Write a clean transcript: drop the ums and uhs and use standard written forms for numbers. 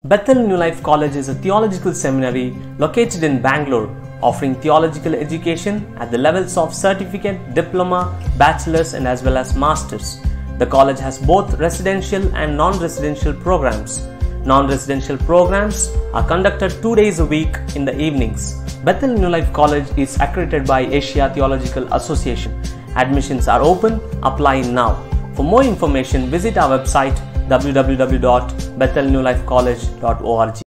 Bethel New Life College is a theological seminary located in Bangalore, offering theological education at the levels of certificate, diploma, bachelor's and as well as master's. The college has both residential and non-residential programs. Non-residential programs are conducted 2 days a week in the evenings. Bethel New Life College is accredited by Asia Theological Association. Admissions are open. Apply now. For more information, visit our website www.bethelnewlifecollege.org.